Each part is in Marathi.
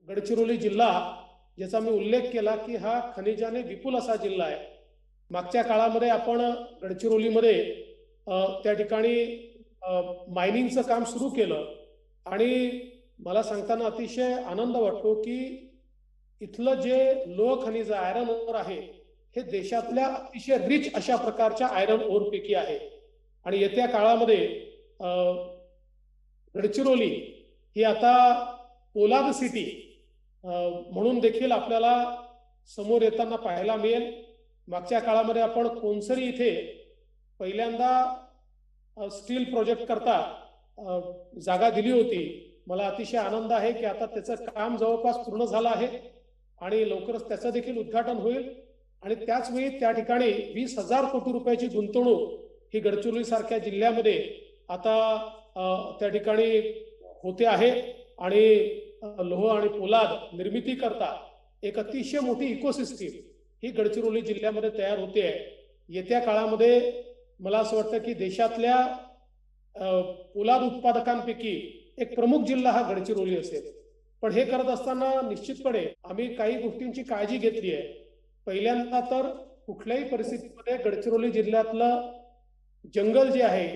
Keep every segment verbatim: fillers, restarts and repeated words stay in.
गडचिरोली जिल्हा ज्याचा मी उल्लेख केला की हा खनिजाने विपुल असा जिल्हा आहे। मागच्या काळामध्ये आपण गडचिरोलीमध्ये त्या ठिकाणी मायनिंगचं काम सुरू केलं आणि मला सांगताना अतिशय आनंद वाटतो की इथलं जे लोह खनिज आयरन ओर आहे हे देशातल्या अतिशय रिच अशा प्रकारच्या आयरन ओर पैकी आहे आणि येत्या काळामध्ये गडचिरोली ही आता पोलाद सिटी म्हणून देखील आपल्याला समोर येताना पाहायला मिळेल। मागच्या काळामध्ये आपण कोणसरी इथे पहिल्यांदा स्टील प्रोजेक्ट करता जागा दिली होती। मला अतिशय आनंद आहे की आता त्याचं काम जवळपास पूर्ण झालं आहे आणि लवकरच त्याचं देखील उद्घाटन होईल आणि त्याच वेळी त्या ठिकाणी वीस हजार कोटी रुपयाची गुंतवणूक ही गडचिरोली सारख्या जिल्ह्यामध्ये आता त्या ठिकाणी होते आहे आणि लोह आणि पोलाद निर्मिती करता एक अतिशय मोठी इकोसिस्टीम ही गडचिरोली जिल्ह्यामध्ये तयार होते आहे। येत्या काळामध्ये मला असं वाटतं की देशातल्या पोलाद उत्पादकांपैकी एक प्रमुख जिल्हा हा गडचिरोली असेल। पण हे करत असताना निश्चितपणे आम्ही काही गोष्टींची काळजी घेतली आहे। पहिल्यांदा तर कुठल्याही परिस्थितीमध्ये गडचिरोली जिल्ह्यातलं जंगल जे आहे,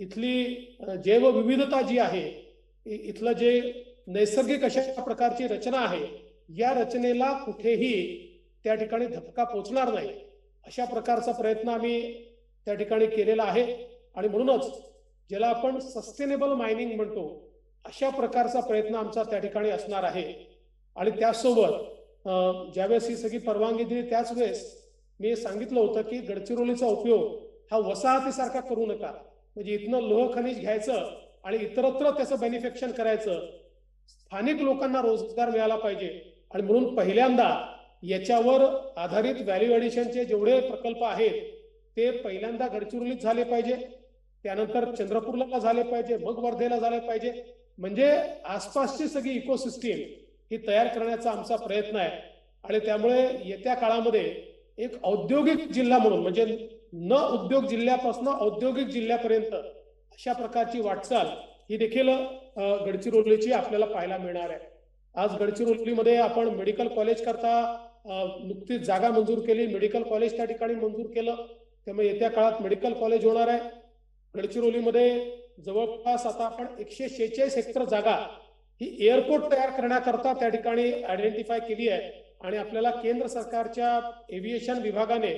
इथली जैवविविधता जी आहे, इथलं जे नैसर्गिक अशा प्रकारची रचना आहे, या रचनेला कुठेही त्या ठिकाणी धक्का पोचणार नाही अशा प्रकारचा प्रयत्न आम्ही त्या ठिकाणी केलेला आहे आणि म्हणूनच ज्याला आपण सस्टेनेबल मायनिंग म्हणतो अशा प्रकारचा प्रयत्न आमचा त्या ठिकाणी असणार आहे। आणि त्याचसोबत ज्यावेळेस ही सगळी परवानगी दिली त्याच वेळेस मी सांगितलं होतं की गडचिरोलीचा उपयोग हा वसाहतीसारखा करू नका, म्हणजे इथनं लोह खनिज घ्यायचं आणि इतरत्र त्याचं बेनिफिक्शन करायचं, स्थानिक लोकांना रोजगार मिळाला पाहिजे आणि म्हणून पहिल्यांदा याच्यावर आधारित व्हॅल्यू ॲडिशनचे जेवढे प्रकल्प आहेत ते पहिल्यांदा गडचिरोलीत झाले पाहिजे, त्यानंतर चंद्रपूरला झाले पाहिजे, मग वर्धेला झाले पाहिजे, म्हणजे आसपासची सगळी इकोसिस्टीम ही तयार करण्याचा आमचा प्रयत्न आहे। आणि त्यामुळे येत्या काळामध्ये एक औद्योगिक जिल्हा म्हणून, म्हणजे न उद्योग जिल्ह्यापासून औद्योगिक जिल्ह्यापर्यंत अशा प्रकारची वाटचाल ही देखील गडचिरोलीची आपल्याला पाहायला मिळणार आहे। आज गडचिरोलीमध्ये आपण मेडिकल कॉलेज करता नुकतीच जागा मंजूर केली, मेडिकल कॉलेज त्या ठिकाणी मंजूर केलं, त्यामुळे येत्या काळात मेडिकल कॉलेज होणार आहे। गडचिरोलीमध्ये जवळपास आता आपण एकशे शेहेचाळीस हेक्टर जागा ही एअरपोर्ट तयार करण्याकरता त्या ठिकाणी आयडेंटिफाय केली आहे आणि आपल्याला केंद्र सरकारच्या एव्हिएशन विभागाने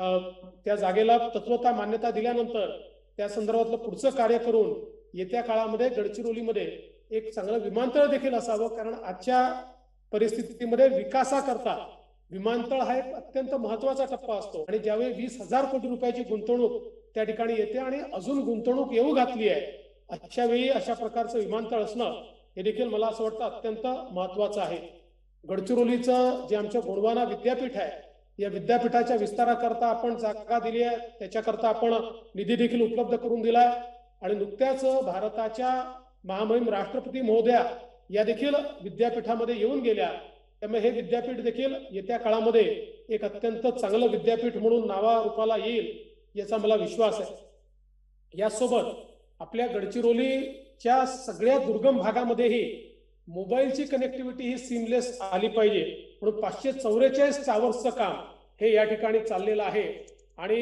त्या जागेला तत्वता मान्यता दिल्यानंतर त्या संदर्भातलं पुढचं कार्य करून येत्या काळामध्ये गडचिरोलीमध्ये एक चांगलं विमानतळ देखील असावं, कारण आजच्या परिस्थितीमध्ये विकासाकरता विमानतळ हा एक अत्यंत महत्वाचा टप्पा असतो आणि ज्यावेळी वीस हजार कोटी रुपयाची गुंतवणूक त्या ठिकाणी येते आणि अजून गुंतवणूक येऊ घातली आहे, अशा वेळी अशा प्रकारचं विमानतळ असणं हे देखील मला असं वाटतं अत्यंत महत्वाचं आहे। गडचिरोलीचं जे आमचं गोंडवाना विद्यापीठ आहे, या विद्यापीठाच्या विस्ताराकरता आपण जागा दिली आहे, त्याच्याकरता आपण निधी देखील उपलब्ध करून दिलाय आणि नुकत्याच भारताच्या महामहिम राष्ट्रपती महोदया या देखील विद्यापीठामध्ये येऊन गेल्या, त्यामुळे हे विद्यापीठ देखील येत्या काळामध्ये एक अत्यंत चांगलं विद्यापीठ म्हणून नावारूपाला येईल याचा मला विश्वास आहे। यासोबत आपल्या गडचिरोलीच्या सगळ्या दुर्गम भागामध्येही मोबाईलची कनेक्टिव्हिटी ही सीमलेस आली पाहिजे, म्हणून पाचशे चौवेचाळीस टावर्सचं काम हे या ठिकाणी चाललेलं आहे आणि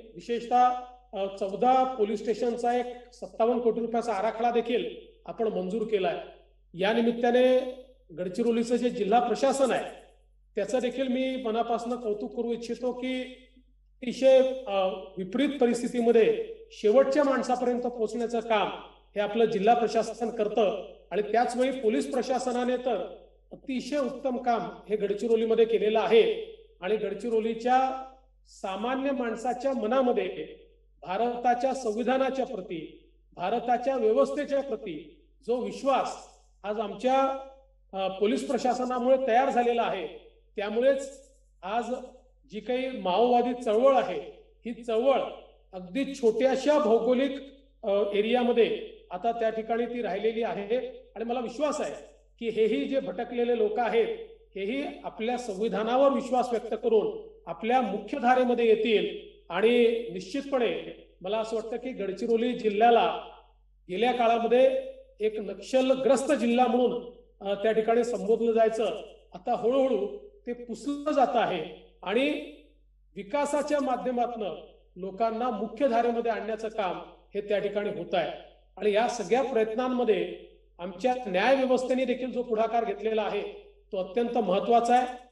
विशेषतः चौदा पोलीस स्टेशनचा एक सत्तावन्न कोटी रुपयाचा आराखडा देखील आपण मंजूर केला आहे। या निमित्ताने गडचिरोलीचं जे जिल्हा प्रशासन आहे त्याचं देखील मी मनापासून कौतुक करू इच्छितो की अतिशय विपरीत परिस्थितीमध्ये शेवटच्या माणसापर्यंत पोहोचण्याचं काम हे आपलं जिल्हा प्रशासन करतं आणि त्याच वेळी पोलीस प्रशासनाने तर अतिशय उत्तम काम हे गडचिरोलीमध्ये केलेलं आहे आणि गडचिरोलीच्या सामान्य माणसाच्या मनामध्ये भारताच्या संविधानाच्या प्रती, भारताच्या व्यवस्थेच्या प्रती जो विश्वास आज आमच्या पोलीस प्रशासनामुळे तयार झालेला आहे, त्यामुळेच आज जी काही माओवादी चळवळ आहे ही चळवळ अगदी छोट्याशा भौगोलिक एरियामध्ये आता त्या ठिकाणी ती राहिलेली आहे आणि मला विश्वास आहे की हेही जे भटकलेले लोक आहेत हेही आपल्या संविधानावर विश्वास व्यक्त करून आपल्या मुख्य धारेमध्ये येतील आणि निश्चितपणे मला असं वाटतं की गडचिरोली जिल्ह्याला गेल्या काळामध्ये एक नक्षलग्रस्त जिल्हा म्हणून त्या ठिकाणी संबोधलं जायचं, आता हळूहळू ते पुसलं जात आहे आणि विकासाच्या माध्यमातून लोकांना मुख्य धारेमध्ये आणण्याचं काम हे त्या ठिकाणी होत आहे. आणि या सगळ्या प्रयत्नांमध्ये आमच्या न्याय व्यवस्थेने देखील जो पुढाकार घेतलेला आहे तो अत्यंत महत्वाचा आहे.